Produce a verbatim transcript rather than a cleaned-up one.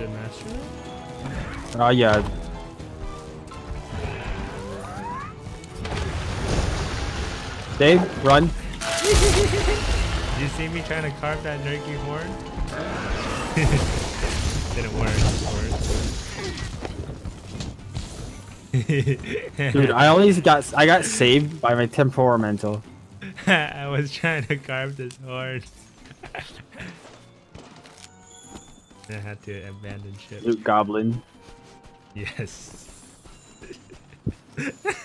to master it? Oh uh, yeah. Dave, run. Did you see me trying to carve that jerky horn? Didn't work. Dude, I always got I got saved by my temperamental. I was trying to carve this horn. I had to abandon ship. Dude, Goblin. Yes.